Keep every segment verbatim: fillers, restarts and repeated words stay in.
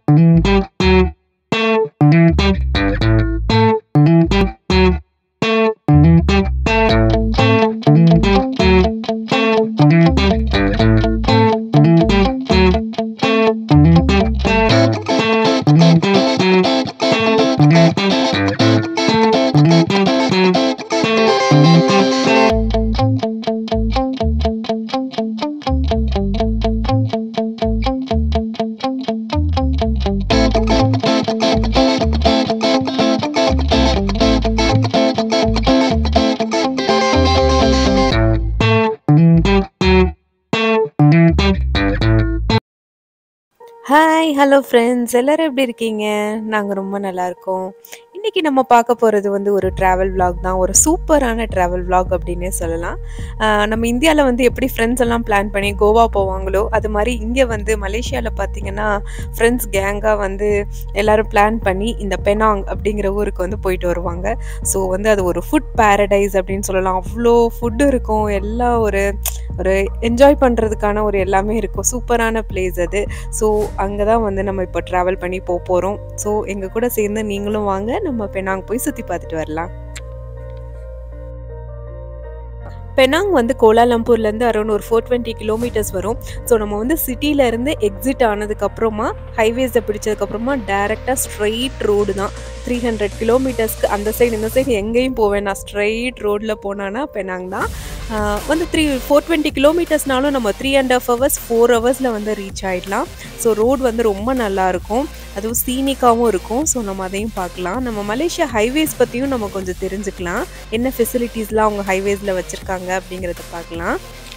Hi hello friends, எல்லோரும் எப்படி இருக்கீங்க? நாங்கள் ரொம்ப நல்லாயிருக்கோம். இன்றைக்கி நம்ம பார்க்க போகிறது வந்து ஒரு ட்ராவல் vlog தான். ஒரு சூப்பரான ட்ராவல் vlog அப்படின்னே சொல்லலாம். நம்ம இந்தியாவில் வந்து எப்படி ஃப்ரெண்ட்ஸ் எல்லாம் பிளான் பண்ணி கோவா போவாங்களோ அது மாதிரி இங்கே வந்து மலேசியாவில் பார்த்திங்கன்னா ஃப்ரெண்ட்ஸ் கேங்காக வந்து எல்லோரும் பிளான் பண்ணி இந்த பெனாங் அப்படிங்கிற ஊருக்கு வந்து போயிட்டு வருவாங்க. ஸோ வந்து அது ஒரு ஃபுட் பேரடைஸ் அப்படின்னு சொல்லலாம். அவ்வளோ ஃபுட்டு இருக்கும், எல்லாம் ஒரு ஒரு என்ஜாய் பண்ணுறதுக்கான ஒரு எல்லாமே இருக்கும். சூப்பரான பிளேஸ் அது. ஸோ அங்கே தான் வந்து நம்ம இப்போ ட்ராவல் பண்ணி போக போகிறோம். ஸோ எங்கள் கூட சேர்ந்து நீங்களும் வாங்க, நம்ம பெனாங் போய் சுற்றி பார்த்துட்டு வரலாம். பெனாங் வந்து கோலாலம்பூர்லேருந்து அரௌண்ட் ஒரு ஃபோர் டுவெண்ட்டி கிலோமீட்டர்ஸ் வரும். ஸோ நம்ம வந்து சிட்டியிலேருந்து எக்ஸிட் ஆனதுக்கப்புறமா ஹைவேஸை பிடிச்சதுக்கப்புறமா டேரெக்டாக ஸ்ட்ரெயிட் ரோடு தான். த்ரீ ஹண்ட்ரட் கிலோமீட்டர்ஸ்க்கு அந்த சைடு இந்த சைடு எங்கேயும் போவேன், நான் ஸ்ட்ரெயிட் ரோடில் போனான்னா பெனாங் தான். வந்து த்ரீ ஃபோர் டுவெண்ட்டி கிலோமீட்டர்ஸ்னாலும் நம்ம three and half hours four ஹவர்ஸில் வந்து ரீச் ஆகிடலாம். ஸோ ரோடு வந்து ரொம்ப நல்லாயிருக்கும், அதுவும் சீனிக்காகவும் இருக்கும். ஸோ நம்ம அதையும் பார்க்கலாம். நம்ம மலேசியா ஹைவேஸ் பற்றியும் நம்ம கொஞ்சம் தெரிஞ்சுக்கலாம், என்ன ஃபெசிலிட்டிஸ்லாம் அவங்க ஹைவேஸில் வச்சுருக்காங்க அப்படிங்கிறத பார்க்கலாம்.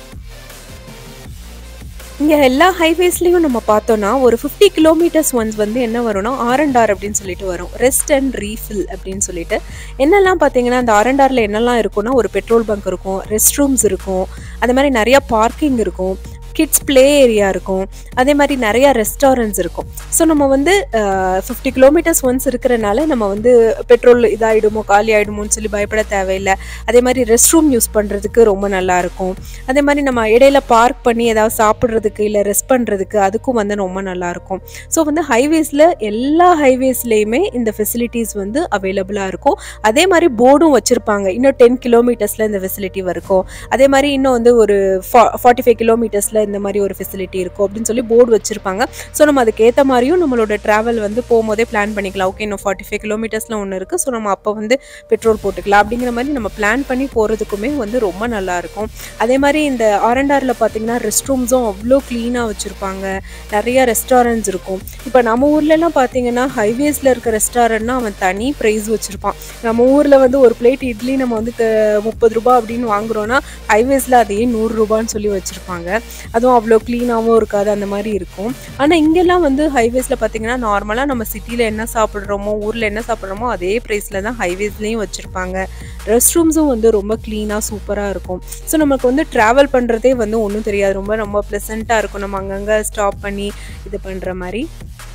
இங்கே எல்லா ஹைவேஸ்லேயும் நம்ம பார்த்தோன்னா ஒரு ஃபிஃப்டி கிலோமீட்டர்ஸ் ஒன்ஸ் வந்து என்ன வரும்னா ஆர் அண்ட் ஆர் அப்படின்னு சொல்லிட்டு வரும், ரெஸ்ட் அண்ட் ரீஃபில் அப்படின்னு சொல்லிட்டு. என்னெல்லாம் பார்த்தீங்கன்னா அந்த ஆர் அண்ட் ஆரில் என்னெல்லாம் இருக்கும்னா ஒரு பெட்ரோல் பங்க் இருக்கும், ரெஸ்ட் ரூம்ஸ் இருக்கும், அது மாதிரி நிறையா பார்க்கிங் இருக்கும், கிட்ஸ் ப்ளே ஏரியா இருக்கும், அதே மாதிரி நிறையா ரெஸ்டாரண்ட்ஸ் இருக்கும். ஸோ நம்ம வந்து ஃபிஃப்டி கிலோமீட்டர்ஸ் ஒன்ஸ் இருக்கிறனால நம்ம வந்து பெட்ரோல் இதாகிடுமோ காலி ஆகிடுமோன்னு சொல்லி பயப்பட தேவையில்லை. அதே மாதிரி ரெஸ்ட் ரூம் யூஸ் பண்ணுறதுக்கு ரொம்ப நல்லாயிருக்கும். அதே மாதிரி நம்ம இடையில பார்க் பண்ணி ஏதாவது சாப்பிட்றதுக்கு இல்லை ரெஸ்ட் பண்ணுறதுக்கு அதுக்கும் வந்து ரொம்ப நல்லாயிருக்கும். ஸோ வந்து ஹைவேஸில் எல்லா ஹைவேஸ்லேயுமே இந்த ஃபெசிலிட்டிஸ் வந்து அவைலபிளாக இருக்கும். அதே மாதிரி போர்டும் வச்சுருப்பாங்க, இன்னும் டென் கிலோமீட்டர்ஸில் இந்த ஃபெசிலிட்டி இருக்கும். அதே மாதிரி இன்னும் வந்து ஒரு ஃபா ஃபார்ட்டி ஃபைவ் கிலோமீட்டர்ஸில் இந்த மாதிரி ஒரு ஃபெசிலிட்டி இருக்கும் அப்படின்னு சொல்லி போர்டு வச்சுருப்பாங்க. ஸோ நம்ம அதுக்கேற்ற மாதிரியும் நம்மளோட ட்ராவல் வந்து போகும்போதே பிளான் பண்ணிக்கலாம். ஓகே, இன்னும் ஃபார்ட்டி ஃபைவ் கிலோமீட்டர்ஸில் ஒன்று இருக்குது, ஸோ நம்ம அப்போ வந்து பெட்ரோல் போட்டுக்கலாம் அப்படிங்கிற மாதிரி நம்ம பிளான் பண்ணி போகிறதுக்குமே வந்து ரொம்ப நல்லாயிருக்கும். அதே மாதிரி இந்த ஆர் அண்ட் ஆரில் பார்த்திங்கன்னா ரெஸ்ட் ரூம்ஸும் அவ்வளோ க்ளீனாக வச்சுருப்பாங்க, நிறைய ரெஸ்டாரண்ட்ஸ் இருக்கும். இப்போ நம்ம ஊர்லலாம் பார்த்திங்கன்னா ஹைவேஸில் இருக்க ரெஸ்டாரண்ட்னா அவன் தனி ப்ரைஸ் வச்சுருப்பான். நம்ம ஊரில் வந்து ஒரு பிளேட் இட்லி நம்ம வந்து முப்பது ரூபா அப்படின்னு வாங்குகிறோன்னா ஹைவேஸில் அதையே நூறுரூபான்னு சொல்லி வச்சுருப்பாங்க. அதுவும் அவ்வளோ க்ளீனாகவும் இருக்காது, அந்த மாதிரி இருக்கும். ஆனால் இங்கெல்லாம் வந்து ஹைவேஸில் பார்த்திங்கன்னா நார்மலாக நம்ம சிட்டியில் என்ன சாப்பிட்றோமோ ஊரில் என்ன சாப்பிட்றோமோ அதே ப்ரைஸில் தான் ஹைவேஸ்லேயும் வச்சுருப்பாங்க. ரெஸ்ட் ரூம்ஸும் வந்து ரொம்ப க்ளீனாக சூப்பராக இருக்கும். ஸோ நமக்கு வந்து ட்ராவல் பண்ணுறதே வந்து ஒன்றும் தெரியாது, ரொம்ப ரொம்ப ப்ளசண்ட்டாக இருக்கும். நம்ம அங்கங்கே ஸ்டாப் பண்ணி இது பண்ணுற மாதிரி.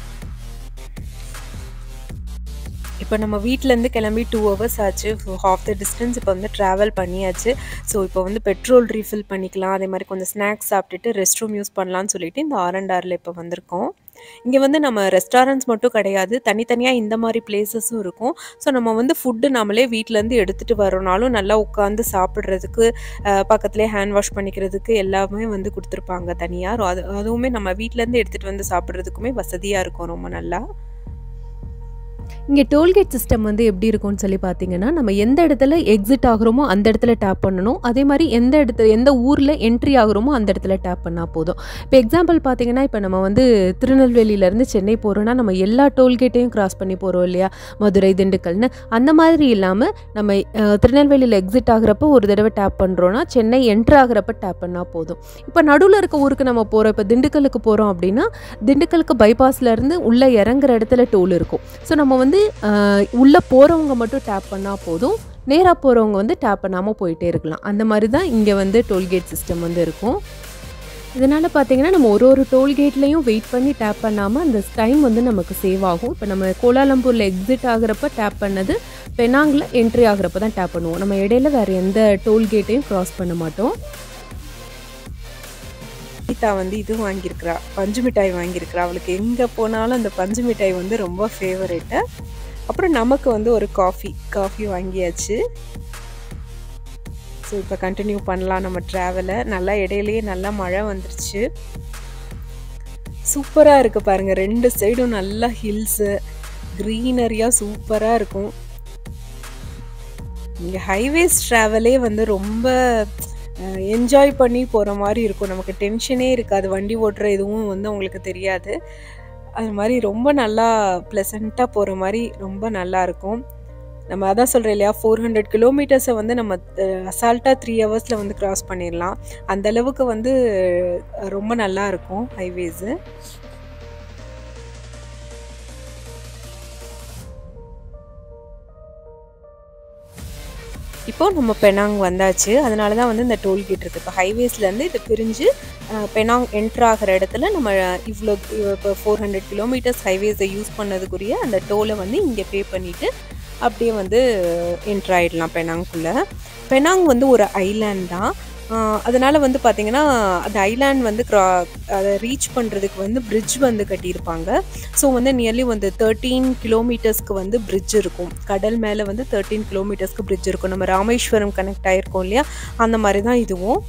இப்போ நம்ம வீட்டிலேருந்து கிளம்பி டூ ஹவர்ஸ் ஆச்சு, ஹாஃப் த டிஸ்டன்ஸ் இப்போ வந்து ட்ராவல் பண்ணியாச்சு. ஸோ இப்போ வந்து பெட்ரோல் ரீஃபில் பண்ணிக்கலாம், அதே மாதிரி கொஞ்சம் ஸ்நாக்ஸ் சாப்பிட்டுட்டு ரெஸ்ட் ரூம் யூஸ் பண்ணலான்னு சொல்லிட்டு இந்த ஆர் அண்ட் ஆரில் இப்போ வந்திருக்கோம். இங்கே வந்து நம்ம ரெஸ்டாரண்ட்ஸ் மட்டும் கிடையாது, தனித்தனியாக இந்த மாதிரி பிளேசஸும் இருக்கும். ஸோ நம்ம வந்து ஃபுட்டு நம்மளே வீட்டிலேருந்து எடுத்துகிட்டு வரோனாலும் நல்லா உட்காந்து சாப்பிட்றதுக்கு, பக்கத்துலேயே ஹேண்ட் வாஷ் பண்ணிக்கிறதுக்கு எல்லாமே வந்து கொடுத்துருப்பாங்க தனியாக. அது அதுவுமே நம்ம வீட்டிலேருந்து எடுத்துகிட்டு வந்து சாப்பிட்றதுக்குமே வசதியாக இருக்கும் ரொம்ப நல்லா. இங்கே டோல்கேட் சிஸ்டம் வந்து எப்படி இருக்கும்னு சொல்லி பார்த்தீங்கன்னா, நம்ம எந்த இடத்துல எக்ஸிட் ஆகுறோமோ அந்த இடத்துல டேப் பண்ணணும். அதே மாதிரி எந்த இடத்துல எந்த ஊரில் என்ட்ரி ஆகுறோமோ அந்த இடத்துல டேப் பண்ணால் போதும். இப்போ எக்ஸாம்பிள் பார்த்தீங்கன்னா, இப்போ நம்ம வந்து திருநெல்வேலியிலேருந்து சென்னை போகிறோன்னா நம்ம எல்லா டோல்கேட்டையும் கிராஸ் பண்ணி போகிறோம் இல்லையா, மதுரை திண்டுக்கல்னு. அந்த மாதிரி இல்லாமல் நம்ம திருநெல்வேலியில் எக்ஸிட் ஆகிறப்போ ஒரு தடவை டேப் பண்ணுறோன்னா சென்னை என்ட்ரு ஆகிறப்ப டேப் பண்ணால் போதும். இப்போ நடுவில் இருக்க ஊருக்கு நம்ம போகிறோம், இப்போ திண்டுக்கலுக்கு போகிறோம் அப்படின்னா திண்டுக்கலுக்கு பைபாஸ்லேருந்து உள்ளே இறங்குற இடத்துல டோல் இருக்கும். ஸோ நம்ம வந்து உள்ளே போகிறவங்க மட்டும் டேப் பண்ணால் போதும், நேராக போகிறவங்க வந்து டேப் பண்ணாமல் போயிட்டே இருக்கலாம். அந்த மாதிரி தான் இங்கே வந்து டோல்கேட் சிஸ்டம் வந்து இருக்கும். இதனால் பார்த்திங்கன்னா நம்ம ஒரு ஒரு டோல்கேட்லேயும் வெயிட் பண்ணி டேப் பண்ணாமல் அந்த டைம் வந்து நமக்கு சேவ் ஆகும். இப்போ நம்ம கோலாலம்பூரில் எக்ஸிட் ஆகிறப்ப டேப் பண்ணது பெனாங்கில் என்ட்ரி ஆகிறப்ப தான் டேப் பண்ணுவோம். நம்ம இடையில வேறு எந்த டோல்கேட்டையும் க்ராஸ் பண்ண மாட்டோம். நமிதா வந்து இது வாங்கியிருக்கிறா, பஞ்சு மிட்டாய் வாங்கியிருக்கிறா. அவளுக்கு எங்கே போனாலும் அந்த பஞ்சு மிட்டாய் வந்து ரொம்ப ஃபேவரேட்டு. அப்புறம் நமக்கு வந்து ஒரு காஃபி காஃபி வாங்கியாச்சு. ஸோ இப்போ கண்டினியூ பண்ணலாம் நம்ம ட்ராவலை. நல்லா இடையிலேயே நல்லா மழை வந்துருச்சு. சூப்பராக இருக்குது பாருங்கள், ரெண்டு சைடும் நல்லா ஹில்ஸு க்ரீனரியாக சூப்பராக இருக்கும். இங்கே ஹைவேஸ் ட்ராவலே வந்து ரொம்ப என்ஜாய் பண்ணி போகிற மாதிரி இருக்கும். நமக்கு டென்ஷனே இருக்காது, வண்டி ஓட்டுற எதுவும் வந்து உங்களுக்கு தெரியாது. அது மாதிரி ரொம்ப நல்லா ப்ளசண்ட்டாக போகிற மாதிரி ரொம்ப நல்லாயிருக்கும். நம்ம அதான் சொல்கிறேன் இல்லையா, ஃபோர் ஹண்ட்ரட் கிலோமீட்டர்ஸை வந்து நம்ம அசால்ட்டாக த்ரீ ஹவர்ஸில் வந்து க்ராஸ் பண்ணிடலாம். அந்தளவுக்கு வந்து ரொம்ப நல்லா இருக்கும் ஹைவேஸு. இப்போது நம்ம பெனாங் வந்தாச்சு. அதனால தான் வந்து இந்த டோல்கேட் இருக்குது. இப்போ ஹைவேஸ்லேருந்து இது பிரிஞ்சு பெனாங் என்ட்ரு ஆகிற இடத்துல நம்ம இவ்வளோ இப்போ ஃபோர் ஹண்ட்ரட் கிலோமீட்டர்ஸ் ஹைவேஸை யூஸ் பண்ணதுக்குரிய அந்த டோலை வந்து இங்கே பே பண்ணிவிட்டு அப்படியே வந்து என்ட்ரு ஆகிடலாம் பெனாங்குள்ளே. பெனாங் வந்து ஒரு ஐலாண்ட் தான். அதனால் வந்து பார்த்திங்கன்னா அந்த ஐலாண்ட் வந்து க்ரா அதை ரீச் பண்ணுறதுக்கு வந்து பிரிட்ஜ் வந்து கட்டியிருப்பாங்க. ஸோ வந்து நியர்லி வந்து தேர்ட்டீன் கிலோமீட்டர்ஸ்க்கு வந்து பிரிட்ஜ் இருக்கும். கடல் மேலே வந்து தேர்ட்டீன் கிலோமீட்டர்ஸ்க்கு பிரிட்ஜ் இருக்கும். நம்ம ராமேஸ்வரம் கனெக்ட் ஆகிருக்கோம் இல்லையா, அந்த மாதிரி தான் இதுவும்.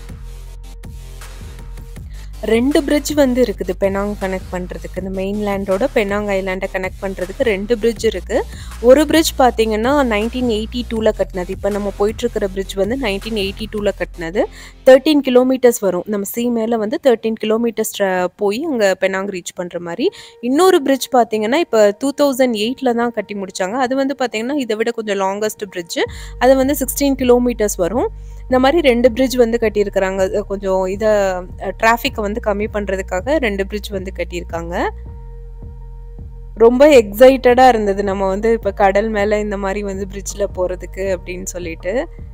ரெண்டு பிரிட்ஜ் வந்து இருக்குது பெனாங் கனெக்ட் பண்ணுறதுக்கு. இந்த மெயின்லேண்டோட பெனாங் ஐலாண்டை கனெக்ட் பண்ணுறதுக்கு ரெண்டு பிரிட்ஜ் இருக்குது. ஒரு பிரிட்ஜ் பார்த்திங்கன்னா நைன்டீன் எயிட்டி டூவில் கட்டினது. இப்போ நம்ம போயிட்டுருக்கிற பிரிட்ஜ் வந்து நைன்டீன் எயிட்டி டூவில் கட்டினது. தேர்ட்டீன் கிலோமீட்டர்ஸ் வரும். நம்ம சி மேலே வந்து தேர்ட்டீன் கிலோமீட்டர்ஸ் போய் அங்கே பெனாங் ரீச் பண்ணுற மாதிரி. இன்னொரு பிரிட்ஜ் பார்த்திங்கன்னா இப்போ டூ தௌசண்ட் எயிட்டில் தான் கட்டி முடித்தாங்க. அது வந்து பார்த்திங்கன்னா இதை விட கொஞ்சம் லாங்கஸ்ட் பிரிட்ஜு. அது வந்து சிக்ஸ்டீன் கிலோமீட்டர்ஸ் வரும். இந்த மாதிரி ரெண்டு பிரிட்ஜ் வந்து கட்டியிருக்கிறாங்க. கொஞ்சம் இதை டிராஃபிக்கை வந்து கம்மி பண்ணுறதுக்காக ரெண்டு பிரிட்ஜ் வந்து கட்டியிருக்காங்க. ரொம்ப எக்ஸைட்டடாக இருந்தது நம்ம வந்து இப்போ கடல் மேலே இந்த மாதிரி வந்து பிரிட்ஜில் போகிறதுக்கு அப்படின்னு சொல்லிட்டு.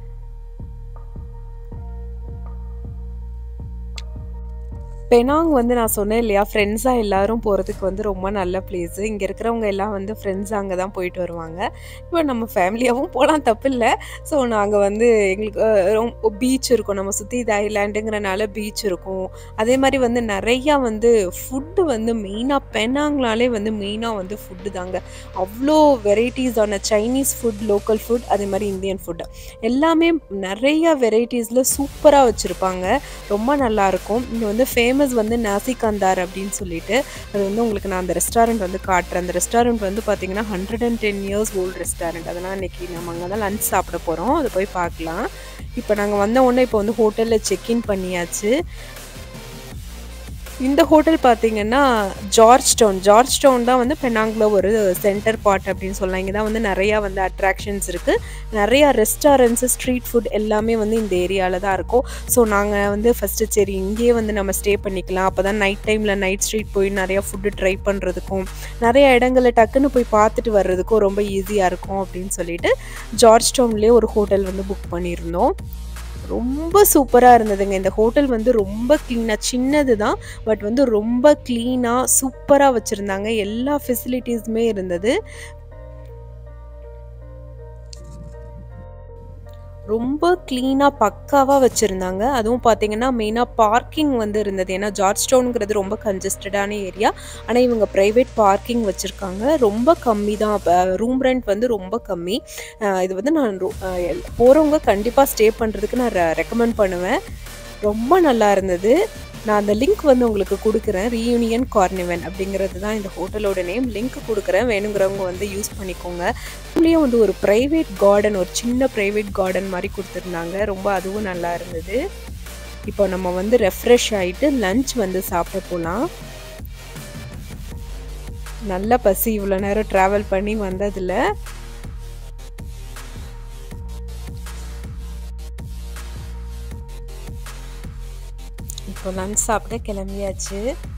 பெனாங் வந்து நான் சொன்னேன் இல்லையா, ஃப்ரெண்ட்ஸாக எல்லோரும் போகிறதுக்கு வந்து ரொம்ப நல்ல பிளேஸு. இங்கே இருக்கிறவங்க எல்லாம் வந்து ஃப்ரெண்ட்ஸ் அங்கே தான் போயிட்டு வருவாங்க. இப்போ நம்ம ஃபேமிலியாகவும் போகலாம், தப்பு இல்லை. ஸோ நாங்கள் வந்து எங்களுக்கு ரொம்ப பீச் இருக்கும், நம்ம சுற்றி இது ஐலாண்டுங்கிறனால பீச் இருக்கும். அதே மாதிரி வந்து நிறையா வந்து ஃபுட்டு வந்து மெயினாக பெனாங்னாலே வந்து மெயினாக வந்து ஃபுட்டு தாங்க. அவ்வளோ வெரைட்டிஸான சைனீஸ் ஃபுட், லோக்கல் ஃபுட், அதே மாதிரி இந்தியன் ஃபுட்டு எல்லாமே நிறையா வெரைட்டிஸில் சூப்பராக வச்சுருப்பாங்க. ரொம்ப நல்லாயிருக்கும். இங்கே வந்து ஃபேமஸ் வந்து நாசி கந்தார் அப்படின்னு சொல்லிட்டு, அது வந்து உங்களுக்கு நான் அந்த ரெஸ்டாரண்ட் வந்து காட்டுறேன். அந்த ரெஸ்டாரண்ட் வந்து பார்த்தீங்கன்னா hundred and ten years old restaurant. அதெல்லாம் இன்றைக்கி நம்ம அங்கே தான் லன்ச் சாப்பிட போகிறோம். அதை போய் பார்க்கலாம். இப்போ நாங்கள் வந்த உடனே இப்போ வந்து ஹோட்டலில் செக்இன் பண்ணியாச்சு. இந்த ஹோட்டல் பார்த்தீங்கன்னா ஜார்ஜ் டவுன் ஜார்ஜ் டவுன் தான் வந்து பெனாங்கில் ஒரு சென்டர் பார்ட் அப்படின்னு சொல்லலாம். இங்கே தான் வந்து நிறையா வந்து அட்ராக்ஷன்ஸ் இருக்குது. நிறையா ரெஸ்டாரண்ட்ஸு, ஸ்ட்ரீட் ஃபுட் எல்லாமே வந்து இந்த ஏரியாவில் தான் இருக்கும். ஸோ நாங்கள் வந்து ஃபஸ்ட்டு சரி இங்கேயே வந்து நம்ம ஸ்டே பண்ணிக்கலாம். அப்போ தான் நைட் டைமில் நைட் ஸ்ட்ரீட் போய் நிறையா ஃபுட்டு ட்ரை பண்ணுறதுக்கும் நிறையா இடங்களில் டக்குன்னு போய் பார்த்துட்டு வர்றதுக்கும் ரொம்ப ஈஸியாக இருக்கும் அப்படின்னு சொல்லிட்டு ஜார்ஜ் டவுன்லேயே ஒரு ஹோட்டல் வந்து புக் பண்ணியிருந்தோம். ரொம்ப சூப்பராக இருந்ததுங்க. இந்த ஹோட்டல் வந்து ரொம்ப க்ளீனாக, சின்னது தான் பட் வந்து ரொம்ப க்ளீனாக சூப்பராக வச்சுருந்தாங்க. எல்லா ஃபெசிலிட்டிஸுமே இருந்தது. ரொம்ப க்ளீனாக பக்காவாக வச்சுருந்தாங்க. அதுவும் பார்த்திங்கன்னா மெயினாக பார்க்கிங் வந்து இருந்தது. ஏன்னா ஜார்ஜ் டவுனுங்கிறது ரொம்ப கன்ஜஸ்டடான ஏரியா. ஆனால் இவங்க ப்ரைவேட் பார்க்கிங் வச்சுருக்காங்க. ரொம்ப கம்மி தான். ரூம் ரெண்ட் வந்து ரொம்ப கம்மி. இது வந்து நான் போகிறவங்க கண்டிப்பாக ஸ்டே பண்ணுறதுக்கு நான் ரெக்கமெண்ட் பண்ணுவேன். ரொம்ப நல்லா இருந்தது. நான் அந்த லிங்க் வந்து உங்களுக்கு கொடுக்குறேன். ரீயூனியன் கார்னிவன் அப்படிங்கிறது தான் இந்த ஹோட்டலோட நேம். லிங்க் கொடுக்குறேன், வேணுங்கிறவங்க வந்து யூஸ் பண்ணிக்கோங்க. இதுலேயும் வந்து ஒரு ப்ரைவேட் கார்டன், ஒரு சின்ன ப்ரைவேட் கார்டன் மாதிரி கொடுத்துருந்தாங்க. ரொம்ப அதுவும் நல்லா இருந்தது. இப்போ நம்ம வந்து ரெஃப்ரெஷ் ஆகிட்டு லன்ச் வந்து சாப்பிட போகலாம். நல்ல பசி, இவ்வளோ நேரம் ட்ராவல் பண்ணி வந்ததில். இப்போ லன்ச் சாப்பிட கிளம்பியாச்சு.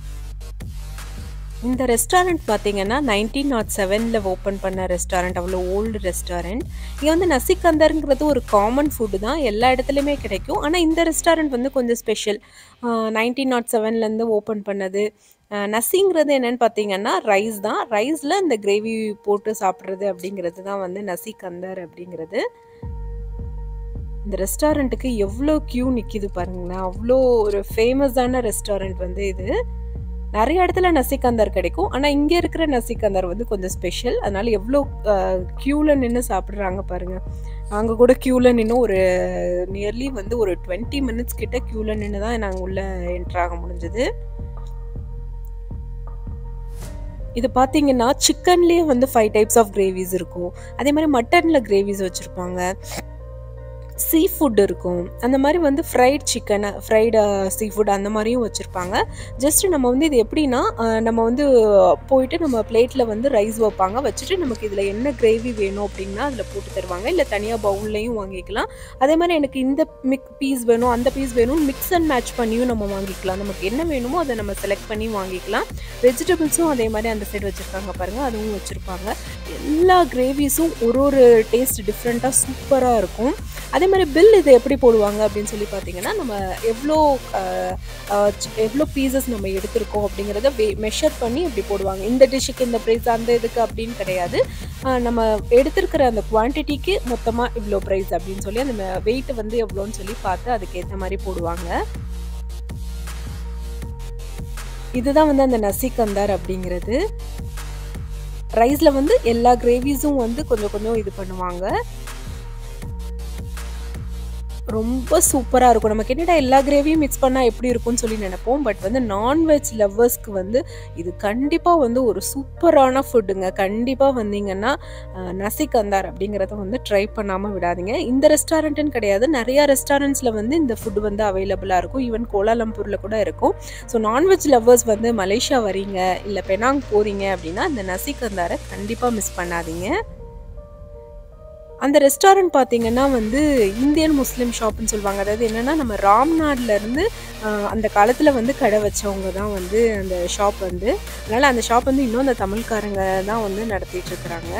இந்த ரெஸ்டாரண்ட் பார்த்தீங்கன்னா நைன்டீன் நாட் செவனில் ஓப்பன் பண்ண ரெஸ்டாரண்ட். அவ்வளோ ஓல்டு ரெஸ்டாரண்ட். இங்கே வந்து நசிகந்தருங்கிறது ஒரு காமன் ஃபுட்டு தான், எல்லா இடத்துலையுமே கிடைக்கும். ஆனால் இந்த ரெஸ்டாரண்ட் வந்து கொஞ்சம் ஸ்பெஷல். நைன்டீன் நாட் செவன்லேருந்து ஓப்பன் பண்ணது. நசிங்கிறது என்னென்னு பார்த்தீங்கன்னா ரைஸ் தான். ரைஸில் இந்த கிரேவி போட்டு சாப்பிட்றது அப்படிங்கிறது தான் வந்து நசிகந்தர் அப்படிங்கிறது. இந்த ரெஸ்டாரண்ட்டுக்கு எவ்வளோ கியூ நிற்கிது பாருங்கண்ணா. அவ்வளோ ஒரு ஃபேமஸான ரெஸ்டாரண்ட் வந்து இது. நிறைய இடத்துல நசிகந்தார் கிடைக்கும். ஆனால் இங்கே இருக்கிற நசிகந்தார் வந்து கொஞ்சம் ஸ்பெஷல். அதனால எவ்வளோ க்யூவில் நின்று சாப்பிட்றாங்க பாருங்கள். நாங்கள் கூட க்யூவில் நின்று ஒரு நியர்லி வந்து ஒரு டுவெண்ட்டி மினிட்ஸ் கிட்ட க்யூவில் நின்று தான் நாங்கள் உள்ளே என்ட்ராக முடிஞ்சது. இது பார்த்தீங்கன்னா சிக்கன்லேயே வந்து ஃபைவ் டைப்ஸ் ஆஃப் கிரேவிஸ் இருக்கும். அதே மாதிரி மட்டனில் கிரேவிஸ் வச்சுருப்பாங்க, சீ ஃபுட் இருக்கும், அந்த மாதிரி வந்து fried chicken, fried seafood அந்த மாதிரியும் வச்சுருப்பாங்க. ஜஸ்ட்டு நம்ம வந்து இது எப்படின்னா நம்ம வந்து போயிட்டு நம்ம பிளேட்டில் வந்து ரைஸ் வைப்பாங்க, வச்சுட்டு நமக்கு இதில் என்ன கிரேவி வேணும் அப்படின்னா அதில் போட்டு தருவாங்க. இல்லை தனியாக பவுல்லையும் வாங்கிக்கலாம். அதே மாதிரி எனக்கு இந்த மிக் பீஸ் வேணும் அந்த பீஸ் வேணும் மிக்ஸ் அண்ட் மேட்ச் பண்ணியும் நம்ம வாங்கிக்கலாம். நமக்கு என்ன வேணுமோ அதை நம்ம செலக்ட் பண்ணி வாங்கிக்கலாம். வெஜிடபிள்ஸும் அதே மாதிரி அந்த சைடு வச்சுருக்காங்க பாருங்கள், அதுவும் வச்சுருப்பாங்க. எல்லா கிரேவிஸும் ஒரு ஒரு டேஸ்ட் டிஃப்ரெண்ட்டாக சூப்பராக இருக்கும். அதே மாதிரி பில் இது எப்படி போடுவாங்க அப்படின்னு சொல்லி பார்த்தீங்கன்னா நம்ம எவ்வளோ எவ்வளோ பீசஸ் நம்ம எடுத்திருக்கோம் அப்படிங்கிறத வே மெஷர் பண்ணி இப்படி போடுவாங்க. இந்த டிஷ்ஷுக்கு இந்த ப்ரைஸ், அந்த இதுக்கு அப்படின்னு கிடையாது. நம்ம எடுத்திருக்கிற அந்த குவான்டிட்டிக்கு மொத்தமாக இவ்வளோ ப்ரைஸ் அப்படின்னு சொல்லி அந்த வெயிட் வந்து எவ்வளோன்னு சொல்லி பார்த்து அதுக்கேற்ற மாதிரி போடுவாங்க. இதுதான் வந்து அந்த நசிகந்தார் அப்படிங்கிறது. ரைஸில் வந்து எல்லா கிரேவிஸும் வந்து கொஞ்சம் கொஞ்சம் இது பண்ணுவாங்க. ரொம்ப சூப்பராக இருக்கும். நமக்கு என்னடா எல்லா கிரேவியும் மிக்ஸ் பண்ணால் எப்படி இருக்கும்னு சொல்லி நினைப்போம். பட் வந்து நான்வெஜ் லவ்வர்ஸ்க்கு வந்து இது கண்டிப்பாக வந்து ஒரு சூப்பரான ஃபுட்டுங்க. கண்டிப்பாக வந்தீங்கன்னா நசிகந்தார் அப்படிங்கிறத வந்து ட்ரை பண்ணாமல் விடாதீங்க. இந்த ரெஸ்டாரண்ட்டுன்னு கிடையாது, நிறையா ரெஸ்டாரண்ட்ஸில் வந்து இந்த ஃபுட்டு வந்து அவைலபிளாக இருக்கும். ஈவன் கோலாலம்பூரில் கூட இருக்கும். ஸோ நான்வெஜ் லவ்வர்ஸ் வந்து மலேசியா வரீங்க இல்லை பெனாங் போகிறீங்க அப்படின்னா இந்த நசிகந்தாரை கண்டிப்பாக மிஸ் பண்ணாதீங்க. அந்த ரெஸ்டாரண்ட் பார்த்தீங்கன்னா வந்து இந்தியன் முஸ்லீம் ஷாப்னு சொல்லுவாங்க. அதாவது என்னென்னா நம்ம ராம்நாட்லேருந்து அந்த காலத்தில் வந்து கடை வச்சவங்க தான் வந்து அந்த ஷாப் வந்து. அதனால் அந்த ஷாப் வந்து இன்னும் அந்த தமிழ்காரங்க தான் வந்து நடத்திட்டுருக்குறாங்க.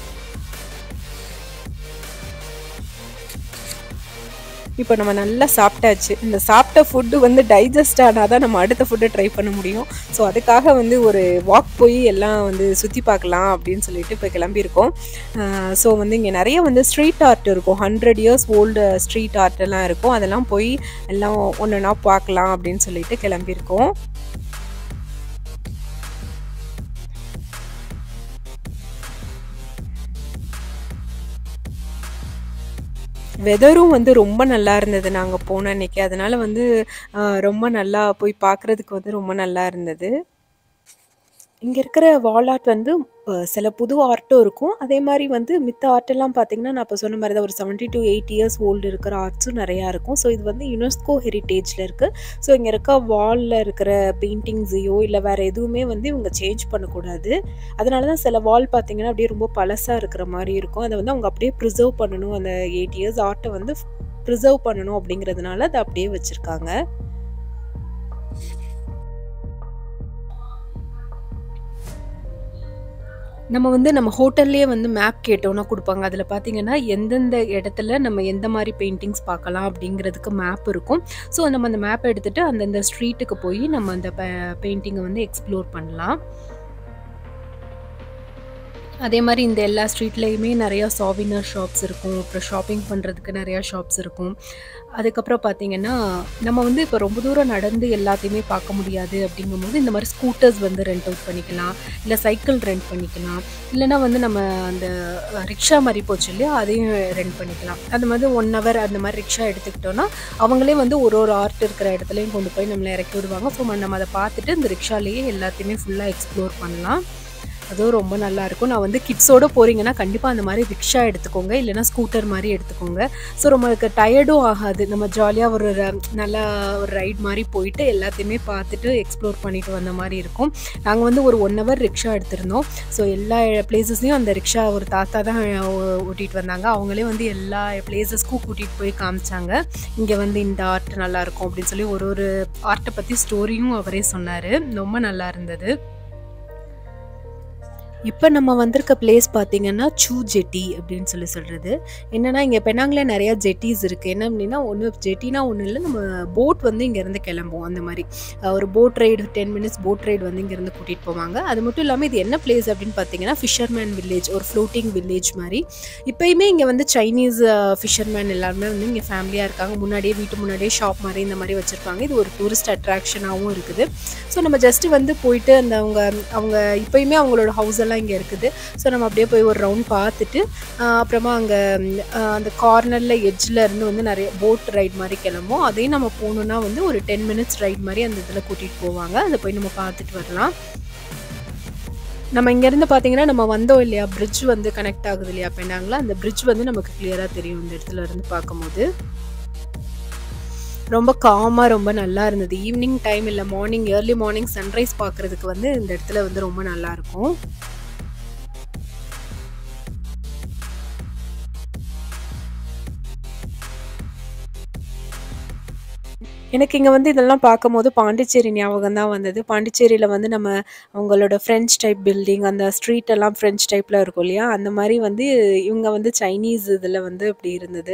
இப்போ நம்ம நல்லா சாப்பிட்டாச்சு. இந்த சாப்பிட்ட ஃபுட்டு வந்து டைஜஸ்ட் ஆனால் தான் நம்ம அடுத்த ஃபுட்டை ட்ரை பண்ண முடியும். ஸோ அதுக்காக வந்து ஒரு வாக் போய் எல்லாம் வந்து சுற்றி பார்க்கலாம் அப்படின்னு சொல்லிட்டு இப்போ கிளம்பியிருக்கோம். ஸோ வந்து இங்கே நிறைய வந்து ஸ்ட்ரீட் ஆர்ட் இருக்கும். Hundred years old street art எல்லாம் இருக்கும். அதெல்லாம் போய் எல்லாம் ஒன்று ஒன்றா பார்க்கலாம் அப்படின்னு சொல்லிட்டு கிளம்பியிருக்கோம். வெதரும் வந்து ரொம்ப நல்லா இருந்தது நாங்கள் போன அன்னைக்கு. அதனால் வந்து ரொம்ப நல்லா போய் பார்க்குறதுக்கு வந்து ரொம்ப நல்லா இருந்தது. இங்கே இருக்கிற வால் ஆர்ட் வந்து சில புது ஆர்ட்டும் இருக்கும். அதே மாதிரி வந்து மித்த ஆர்ட்டெல்லாம் பார்த்திங்கன்னா நான் இப்போ சொன்ன மாதிரி தான் ஒரு seventy to eight years old இருக்கிற ஆர்ட்ஸும் நிறையா இருக்கும். ஸோ இது வந்து யுனெஸ்கோ ஹெரிட்டேஜில் இருக்குது. ஸோ இங்கே இருக்க வாலில் இருக்கிற பெயிண்டிங்ஸையோ இல்லை வேறு எதுவுமே வந்து இவங்க சேஞ்ச் பண்ணக்கூடாது. அதனால தான் சில வால் பார்த்திங்கன்னா அப்படியே ரொம்ப பழசாக இருக்கிற மாதிரி இருக்கும். அதை வந்து அவங்க அப்படியே ப்ரிசர்வ் பண்ணணும். அந்த எயிட் இயர்ஸ் ஆர்ட்டை வந்து ப்ரிசர்வ் பண்ணணும் அப்படிங்கிறதுனால அதை அப்படியே வச்சுருக்காங்க. நம்ம வந்து நம்ம ஹோட்டல்லேயே வந்து மேப் கேட்டோன்னா கொடுப்பாங்க. அதில் பார்த்திங்கன்னா எந்தெந்த இடத்துல நம்ம எந்த மாதிரி பெயிண்டிங்ஸ் பார்க்கலாம் அப்படிங்கிறதுக்கு மேப் இருக்கும். ஸோ நம்ம அந்த மேப் எடுத்துகிட்டு அந்தந்த ஸ்ட்ரீட்டுக்கு போய் நம்ம அந்த பெயிண்டிங்கை வந்து எக்ஸ்ப்ளோர் பண்ணலாம். அதே மாதிரி இந்த எல்லா ஸ்ட்ரீட்லேயுமே நிறையா சாவினர் ஷாப்ஸ் இருக்கும். அப்புறம் ஷாப்பிங் பண்ணுறதுக்கு நிறையா ஷாப்ஸ் இருக்கும். அதுக்கப்புறம் பார்த்திங்கன்னா நம்ம வந்து இப்போ ரொம்ப தூரம் நடந்து எல்லாத்தையுமே பார்க்க முடியாது அப்படிங்கும்போது இந்த மாதிரி ஸ்கூட்டர்ஸ் வந்து ரெண்ட் அவுட் பண்ணிக்கலாம், இல்லை சைக்கிள் ரெண்ட் பண்ணிக்கலாம், இல்லைனா வந்து நம்ம அந்த ரிக்ஷா மாதிரி போச்சு இல்லையா அதையும் ரெண்ட் பண்ணிக்கலாம். அந்த மாதிரி ஒன் ஹவர் அந்த மாதிரி ரிக்ஷா எடுத்துக்கிட்டோன்னா அவங்களே வந்து ஒரு ஒரு ஆர்ட் இருக்கிற இடத்துலையும் கொண்டு போய் நம்மளை இறக்கி விடுவாங்க. ஸோ நம்ம அதை பார்த்துட்டு இந்த ரிக்ஷாலேயே எல்லாத்தையுமே ஃபுல்லாக எக்ஸ்ப்ளோர் பண்ணலாம். அதுவும் ரொம்ப நல்லாயிருக்கும். நான் வந்து கிட்ஸோடு போகிறீங்கன்னா கண்டிப்பாக அந்த மாதிரி ரிக்ஷா எடுத்துக்கோங்க, இல்லைனா ஸ்கூட்டர் மாதிரி எடுத்துக்கோங்க. ஸோ நம்மளுக்கு டயர்டும் ஆகாது. நம்ம ஜாலியாக ஒரு நல்லா ஒரு ரைட் மாதிரி போயிட்டு எல்லாத்தையுமே பார்த்துட்டு எக்ஸ்ப்ளோர் பண்ணிட்டு வந்த மாதிரி இருக்கும். நாங்கள் வந்து ஒரு ஒன் ஹவர் ரிக்ஷா எடுத்திருந்தோம். ஸோ எல்லா பிளேசஸையும் அந்த ரிக்ஷா ஒரு தாத்தா தான் ஓட்டிகிட்டு வந்தாங்க. அவங்களே வந்து எல்லா பிளேசஸ்க்கும் கூட்டிகிட்டு போய் காமிச்சாங்க. இங்கே வந்து இந்த ஆர்ட் நல்லாயிருக்கும் அப்படின்னு சொல்லி ஒரு ஒரு ஆர்ட்டை பற்றி ஸ்டோரியும் அவரே சொன்னார். ரொம்ப நல்லா இருந்தது. இப்போ நம்ம வந்திருக்க பிளேஸ் பார்த்தீங்கன்னா சூ ஜெட்டி அப்படின்னு சொல்லி சொல்கிறது. என்னென்னா இங்கே பெனாங்கில் நிறையா ஜெட்டிஸ் இருக்குது. என்ன அப்படின்னா ஒன்று ஜெட்டினா ஒன்றும் இல்லை, நம்ம போட் வந்து இங்கேருந்து கிளம்புவோம். அந்த மாதிரி ஒரு boat ride ten minutes boat ride வந்து இங்கேருந்து கூட்டிகிட்டு போவாங்க. அது மட்டும் இல்லாமல் இது என்ன பிளேஸ் அப்படின்னு பார்த்தீங்கன்னா ஃபிஷர்மேன் வில்லேஜ், ஒரு ஃப்ளோட்டிங் வில்லேஜ் மாதிரி. இப்போயுமே இங்கே வந்து சைனீஸ் ஃபிஷர்மேன் எல்லாருமே வந்து இங்கே ஃபேமிலியாக இருக்காங்க. முன்னாடியே வீட்டு முன்னாடியே ஷாப் மாதிரி இந்த மாதிரி வச்சுருப்பாங்க. இது ஒரு டூரிஸ்ட் அட்ராக்ஷனாகவும் இருக்குது. ஸோ நம்ம ஜஸ்ட்டு வந்து போயிட்டு அந்த அவங்க அவங்க இப்போயுமே அவங்களோட ஹவுஸ் எல்லாம் இங்கே இருக்குது. ஸோ நம்ம அப்படியே போய் ஒரு ரவுண்ட் பார்த்துட்டு அப்புறமா அங்கே அந்த கார்னரில் எட்ஜில் இருந்து வந்து நிறைய போட் ரைட் மாதிரி கிளம்பும். அதையும் நம்ம போகணுன்னா வந்து ஒரு டென் மினிட்ஸ் ரைட் மாதிரி அந்த இதில் கூட்டிகிட்டு போவாங்க. அதை போய் நம்ம பார்த்துட்டு வரலாம். நம்ம இங்கேருந்து பார்த்தீங்கன்னா நம்ம வந்தோம் இல்லையா, பிரிட்ஜ் வந்து கனெக்ட் ஆகுது இல்லையா பெனாங்கில், அந்த பிரிட்ஜ் வந்து நமக்கு கிளியராக தெரியும் இந்த இடத்துல இருந்து பார்க்கும்போது. ரொம்ப காமாக ரொம்ப நல்லா இருந்தது. ஈவினிங் டைம் இல்லை மார்னிங் ஏர்லி மார்னிங் சன்ரைஸ் பார்க்குறதுக்கு வந்து இந்த இடத்துல வந்து ரொம்ப நல்லாயிருக்கும். எனக்கு இங்கே வந்து இதெல்லாம் பார்க்கும்போது பாண்டிச்சேரி ஞாபகம் தான் வந்தது. பாண்டிச்சேரியில் வந்து நம்ம அவங்களோட ஃப்ரெஞ்ச் டைப் பில்டிங், அந்த ஸ்ட்ரீட் எல்லாம் ஃப்ரெஞ்ச் டைப்பில் இருக்கும் இல்லையா, அந்த மாதிரி வந்து இவங்க வந்து சைனீஸ் இதில் வந்து அப்படி இருந்தது.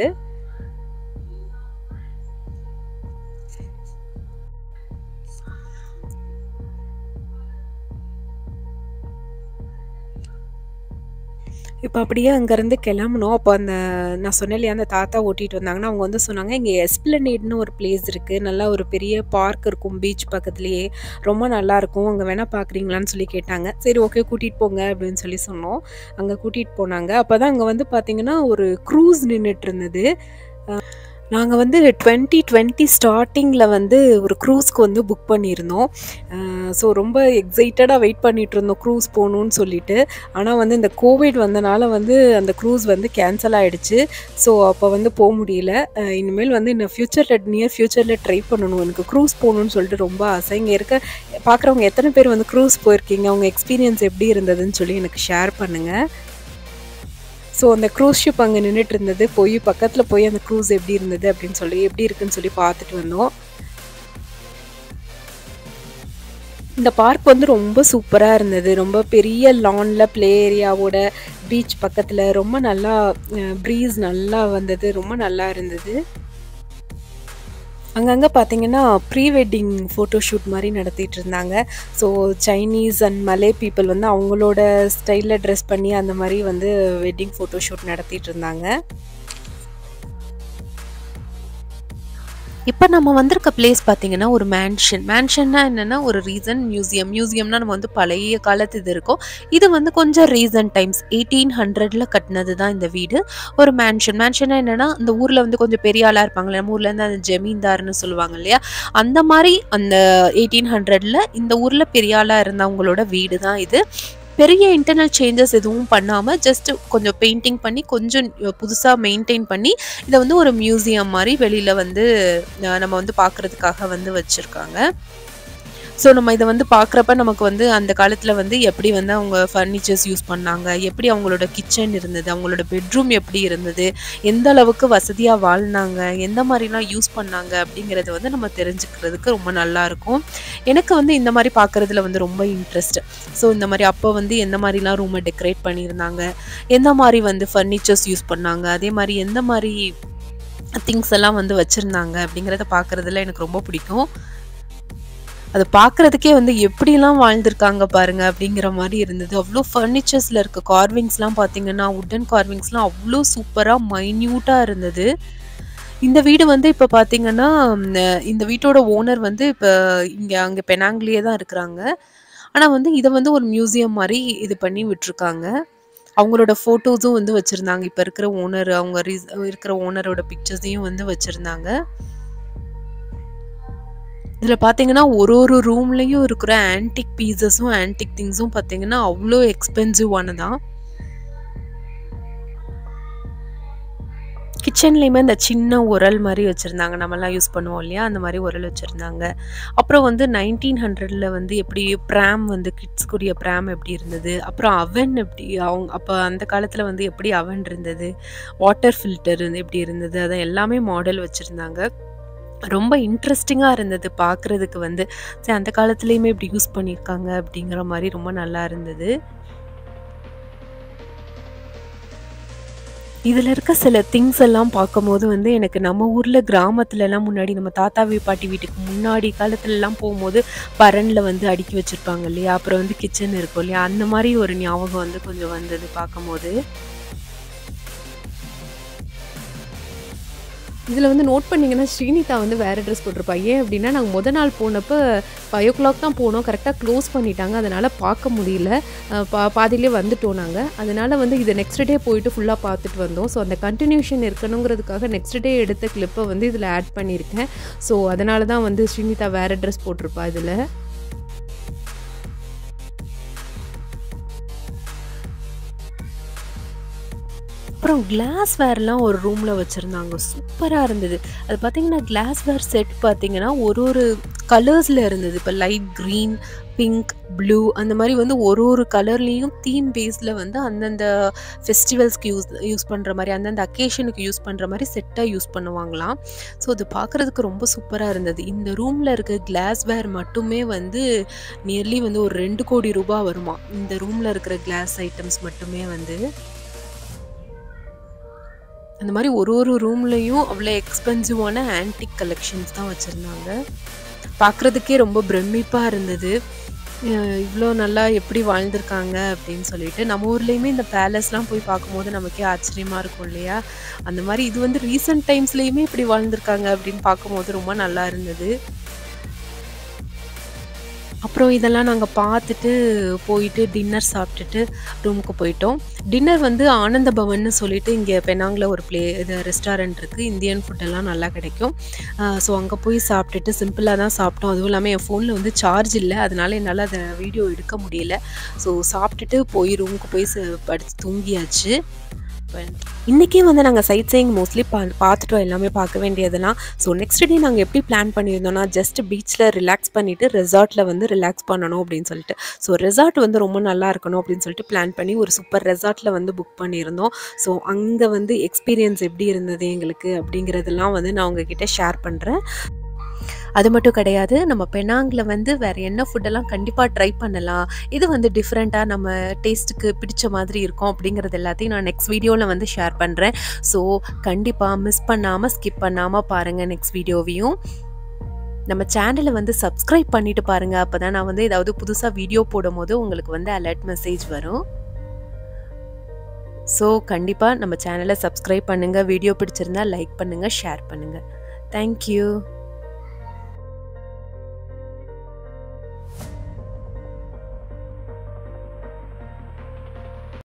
இப்போ அப்படியே அங்கேருந்து கிளம்புனோம். அப்போ அந்த நான் சொன்னேன் இல்லையா, அந்த தாத்தா ஓட்டிகிட்டு வந்தாங்கன்னா அவங்க வந்து சொன்னாங்க, இங்கே எஸ்பிளனேட்னு ஒரு பிளேஸ் இருக்குது, நல்லா ஒரு பெரிய பார்க் இருக்கும் பீச் பக்கத்துலேயே, ரொம்ப நல்லாயிருக்கும், அங்கே வேணால் பார்க்குறீங்களான்னு சொல்லி கேட்டாங்க. சரி ஓகே கூட்டிகிட்டு போங்க அப்படின்னு சொல்லி சொன்னோம். அங்கே கூட்டிகிட்டு போனாங்க. அப்போ தான் அங்கே வந்து பார்த்திங்கன்னா ஒரு க்ரூஸ் நின்றுட்டு இருந்தது. நாங்கள் வந்து டுவெண்ட்டி டுவெண்ட்டி ஸ்டார்டிங்கில் வந்து ஒரு க்ரூஸ்க்கு வந்து புக் பண்ணியிருந்தோம். ஸோ ரொம்ப எக்ஸைட்டடாக வெயிட் பண்ணிகிட்டு இருந்தோம் க்ரூஸ் போகணுன்னு சொல்லிட்டு. ஆனால் வந்து இந்த கோவிட் வந்தனால வந்து அந்த க்ரூஸ் வந்து கேன்சல் ஆகிடுச்சு. ஸோ அப்போ வந்து போக முடியல. இனிமேல் வந்து இன்னும் ஃப்யூச்சரில் நியர் ஃப்யூச்சரில் ட்ரை பண்ணணும். எனக்கு க்ரூஸ் போகணுன்னு சொல்லிட்டு ரொம்ப ஆசை. இங்கே இருக்க பார்க்குறவங்க எத்தனை பேர் வந்து க்ரூஸ் போயிருக்கீங்க, அவங்க எக்ஸ்பீரியன்ஸ் எப்படி இருந்ததுன்னு சொல்லி எனக்கு ஷேர் பண்ணுங்கள். ஸோ அந்த க்ரூஸ் ஷிப் அங்கே நின்றுட்டு இருந்தது. போய் பக்கத்தில் போய் அந்த க்ரூஸ் எப்படி இருந்தது அப்படின்னு சொல்லி எப்படி இருக்குன்னு சொல்லி பார்த்துட்டு வந்தோம். இந்த பார்க் வந்து ரொம்ப சூப்பராக இருந்தது. ரொம்ப பெரிய லானில் ப்ளே ஏரியாவோட பீச் பக்கத்தில் ரொம்ப நல்லா ப்ரீஸ் நல்லா வந்தது. ரொம்ப நல்லா இருந்தது. அங்கங்கே பார்த்தீங்கன்னா ப்ரீ வெட்டிங் ஃபோட்டோஷூட் மாதிரி நடத்திட்டு இருந்தாங்க. So Chinese and Malay people வந்து அவங்களோட ஸ்டைலில் ட்ரெஸ் பண்ணி அந்த மாதிரி வந்து வெட்டிங் ஃபோட்டோஷூட் நடத்திட்டு இருந்தாங்க. இப்போ நம்ம வந்திருக்க பிளேஸ் பார்த்தீங்கன்னா ஒரு மேன்ஷன். மேன்ஷன்னா என்னென்னா ஒரு ரீசன் மியூசியம். மியூசியம்னா நம்ம வந்து பழைய காலத்து இது இருக்கும். இது வந்து கொஞ்சம் ரீசன்ட் டைம்ஸ் எயிட்டீன் ஹண்ட்ரடில் கட்டினது தான் இந்த வீடு. ஒரு மேன்ஷன். மேன்ஷன்னா என்னென்னா இந்த ஊரில் வந்து கொஞ்சம் பெரிய ஆளாக இருப்பாங்களே, நம்ம ஊர்லேருந்து அந்த ஜமீன்தார்னு சொல்லுவாங்க இல்லையா, அந்த மாதிரி அந்த எயிட்டீன் ஹண்ட்ரடில் இந்த ஊரில் பெரிய ஆளாக இருந்தவங்களோட வீடு தான் இது. பெரிய இன்டர்னல் சேஞ்சஸ் எதுவும் பண்ணாமல் ஜஸ்ட் கொஞ்சம் பெயிண்டிங் பண்ணி கொஞ்சம் புதுசாக மெயின்டைன் பண்ணி இதை வந்து ஒரு மியூசியம் மாதிரி வெளியில் வந்து நம்ம வந்து பார்க்குறதுக்காக வந்து வச்சுருக்காங்க. ஸோ நம்ம இதை வந்து பார்க்குறப்ப நமக்கு வந்து அந்த காலத்தில் வந்து எப்படி வந்து அவங்க ஃபர்னிச்சர்ஸ் யூஸ் பண்ணாங்க, எப்படி அவங்களோட கிச்சன் இருந்தது, அவங்களோட பெட்ரூம் எப்படி இருந்தது, எந்த அளவுக்கு வசதியாக வாழ்ந்தாங்க, எந்த மாதிரிலாம் யூஸ் பண்ணாங்க அப்படிங்கிறத வந்து நம்ம தெரிஞ்சுக்கிறதுக்கு ரொம்ப நல்லாயிருக்கும். எனக்கு வந்து இந்த மாதிரி பார்க்குறதுல வந்து ரொம்ப இன்ட்ரெஸ்ட். ஸோ இந்த மாதிரி அப்போ வந்து எந்த மாதிரிலாம் ரூமை டெக்கரேட் பண்ணியிருந்தாங்க, எந்த மாதிரி வந்து ஃபர்னிச்சர்ஸ் யூஸ் பண்ணாங்க, அதே மாதிரி எந்த மாதிரி திங்ஸ் எல்லாம் வந்து வச்சுருந்தாங்க அப்படிங்கிறத பார்க்குறதுல எனக்கு ரொம்ப பிடிக்கும். அதை பார்க்குறதுக்கே வந்து எப்படிலாம் வாழ்ந்திருக்காங்க பாருங்க அப்படிங்கிற மாதிரி இருந்தது. அவ்வளோ ஃபர்னிச்சர்ஸில் இருக்க கார்விங்ஸ்லாம் பார்த்தீங்கன்னா உட்டன் கார்விங்ஸ்லாம் அவ்வளோ சூப்பராக மைன்யூட்டாக இருந்தது. இந்த வீடு வந்து இப்போ பார்த்தீங்கன்னா இந்த வீட்டோட ஓனர் வந்து இப்போ இங்கே அங்கே பெனாங்லேயே தான் இருக்கிறாங்க. ஆனால் வந்து இதை வந்து ஒரு மியூசியம் மாதிரி இது பண்ணி விட்டுருக்காங்க. அவங்களோட ஃபோட்டோஸும் வந்து வச்சுருந்தாங்க. இப்போ இருக்கிற ஓனர், அவங்க ரீஸ் இருக்கிற ஓனரோட பிக்சர்ஸையும் வந்து வச்சுருந்தாங்க. இதில் பார்த்தீங்கன்னா ஒரு ஒரு ரூம்லேயும் இருக்கிற ஆன்டிக் பீசஸும் ஆன்டிக் திங்ஸும் பார்த்தீங்கன்னா அவ்வளோ எக்ஸ்பென்சிவானதான். கிச்சன்லேயுமே இந்த சின்ன உரல் மாதிரி வச்சுருந்தாங்க, நம்மலாம் யூஸ் பண்ணுவோம் இல்லையா, அந்த மாதிரி உரல் வச்சுருந்தாங்க. அப்புறம் வந்து நைன்டீன் ஹண்ட்ரடில் வந்து எப்படி ப்ராம் வந்து கிட்ஸ்க்குரிய ப்ராம் எப்படி இருந்தது, அப்புறம் அவன் எப்படி அவங்க அப்போ அந்த காலத்தில் வந்து எப்படி அவன் இருந்தது, வாட்டர் ஃபில்டர் எப்படி இருந்தது, அதை எல்லாமே மாடல் வச்சுருந்தாங்க. ரொம்ப இன்ட்ரெஸ்டிங்காக இருந்தது பார்க்குறதுக்கு வந்து. சரி அந்த காலத்துலேயுமே இப்படி யூஸ் பண்ணியிருக்காங்க அப்படிங்கிற மாதிரி ரொம்ப நல்லா இருந்தது. இதில் இருக்க சில திங்ஸ் எல்லாம் பார்க்கும்போது வந்து எனக்கு நம்ம ஊரில் கிராமத்துலலாம் முன்னாடி நம்ம தாத்தா பாட்டி வீட்டுக்கு முன்னாடி காலத்துலலாம் போகும்போது பரனில் வந்து அடுக்கி வச்சுருப்பாங்க இல்லையா, அப்புறம் வந்து கிச்சன் இருக்கும் இல்லையா, அந்த மாதிரி ஒரு ஞாபகம் வந்து கொஞ்சம் வந்தது பார்க்கும்போது. இதில் வந்து நோட் பண்ணிங்கன்னா ஸ்ரீனிதா வந்து வேறு ட்ரெஸ் போட்டிருப்பா. ஏன் அப்படின்னா நாங்கள் முத நாள் போனப்போ ஃபைவ் ஓ கிளாக் தான் போனோம், கரெக்டாக க்ளோஸ் பண்ணிட்டாங்க, அதனால் பார்க்க முடியல, பா பாதியிலே வந்துட்டோம் நாங்கள். அதனால் வந்து இதை நெக்ஸ்ட் டே போயிட்டு ஃபுல்லாக பார்த்துட்டு வந்தோம். ஸோ அந்த கண்டினியூஷன் இருக்கணுங்கிறதுக்காக நெக்ஸ்ட் டே எடுத்த கிளிப்பை வந்து இதில் ஆட் பண்ணியிருக்கேன். ஸோ அதனால தான் வந்து ஸ்ரீனிதா வேறு ட்ரெஸ் போட்டிருப்பா இதில். அப்புறம் கிளாஸ் வேர்லாம் ஒரு ரூமில் வச்சுருந்தாங்க, சூப்பராக இருந்தது. அது பார்த்திங்கன்னா கிளாஸ் வேர் செட் பார்த்திங்கன்னா ஒரு ஒரு கலர்ஸில் இருந்தது. இப்போ லைட் க்ரீன், பிங்க், ப்ளூ அந்த மாதிரி வந்து ஒரு ஒரு கலர்லேயும் தீம் பேஸில் வந்து அந்தந்த ஃபெஸ்டிவல்ஸ்க்கு யூஸ் யூஸ் பண்ணுற மாதிரி, அந்தந்த அக்கேஷனுக்கு யூஸ் பண்ணுற மாதிரி செட்டாக யூஸ் பண்ணுவாங்களாம். ஸோ அது பார்க்குறதுக்கு ரொம்ப சூப்பராக இருந்தது. இந்த ரூமில் இருக்க கிளாஸ் வேர் மட்டுமே வந்து நியர்லி வந்து ஒரு ரெண்டு கோடி ரூபாய் வருமா, இந்த ரூமில் இருக்கிற கிளாஸ் ஐட்டம்ஸ் மட்டுமே வந்து. அந்த மாதிரி ஒரு ஒரு ரூம்லேயும் அவ்வளோ எக்ஸ்பென்சிவான ஆன்டிக் கலெக்ஷன்ஸ் தான் வச்சுருந்தாங்க. பார்க்குறதுக்கே ரொம்ப பிரமிப்பாக இருந்தது, இவ்வளோ நல்லா எப்படி வாழ்ந்திருக்காங்க அப்படின்னு சொல்லிட்டு. நம்ம ஊர்லேயுமே இந்த பேலஸ்லாம் போய் பார்க்கும்போது நமக்கே ஆச்சரியமாக இருக்கும் இல்லையா, அந்த மாதிரி இது வந்து ரீசெண்ட் டைம்ஸ்லேயுமே இப்படி வாழ்ந்திருக்காங்க அப்படின்னு பார்க்கும்போது ரொம்ப நல்லா இருந்தது. அப்புறம் இதெல்லாம் நாங்கள் பார்த்துட்டு போயிட்டு டின்னர் சாப்பிட்டுட்டு ரூமுக்கு போயிட்டோம். டின்னர் வந்து ஆனந்த பவன்னு சொல்லிட்டு இங்கே பெனாங்கில் ஒரு ப்ளே இது ரெஸ்டாரண்ட் இருக்குது, இந்தியன் ஃபுட்டெல்லாம் நல்லா கிடைக்கும். ஸோ அங்கே போய் சாப்பிட்டுட்டு சிம்பிளாக தான் சாப்பிட்டோம். அதுவும் இல்லாமல் என் ஃபோனில் வந்து சார்ஜ் இல்லை, அதனால் என்னால் அதை வீடியோ எடுக்க முடியல. ஸோ சாப்பிட்டுட்டு போய் ரூமுக்கு போய் படுத்து தூங்கியாச்சு. இன்றைக்கே வந்து நாங்கள் சைட் சீயிங் மோஸ்ட்லி பா பார்த்துட்டோம் எல்லாமே பார்க்க வேண்டியதெல்லாம். ஸோ நெக்ஸ்ட் டே நாங்கள் எப்படி பிளான் பண்ணியிருந்தோம்னா, ஜஸ்ட் பீச்சில் ரிலாக்ஸ் பண்ணிவிட்டு ரெசார்ட்டில் வந்து ரிலாக்ஸ் பண்ணணும் அப்படின்னு சொல்லிட்டு. ஸோ ரெசார்ட் வந்து ரொம்ப நல்லா இருக்கணும் அப்படின்னு சொல்லிட்டு பிளான் பண்ணி ஒரு சூப்பர் ரெசார்ட்டில் வந்து புக் பண்ணியிருந்தோம். ஸோ அங்கே வந்து எக்ஸ்பீரியன்ஸ் எப்படி இருந்தது எங்களுக்கு அப்படிங்கிறதெல்லாம் வந்து நான் உங்ககிட்ட ஷேர் பண்ணுறேன். அது மட்டும் கிடையாது, நம்ம பெனாங்கில் வந்து வேறு என்ன ஃபுட்டெல்லாம் கண்டிப்பாக ட்ரை பண்ணலாம், இது வந்து டிஃப்ரெண்ட்டாக நம்ம டேஸ்ட்டுக்கு பிடிச்ச மாதிரி இருக்கும் அப்படிங்கிறது எல்லாத்தையும் நான் நெக்ஸ்ட் வீடியோவில் வந்து ஷேர் பண்ணுறேன். ஸோ கண்டிப்பாக மிஸ் பண்ணாமல் ஸ்கிப் பண்ணாமல் பாருங்கள் நெக்ஸ்ட் வீடியோவையும். நம்ம சேனலை வந்து சப்ஸ்கிரைப் பண்ணிவிட்டு பாருங்கள், அப்போ தான் நான் வந்து ஏதாவது புதுசாக வீடியோ போடும் போது உங்களுக்கு வந்து அலர்ட் மெசேஜ் வரும். ஸோ கண்டிப்பாக நம்ம சேனலை சப்ஸ்கிரைப் பண்ணுங்கள், வீடியோ பிடிச்சிருந்தா லைக் பண்ணுங்கள், ஷேர் பண்ணுங்கள். தேங்க்யூ.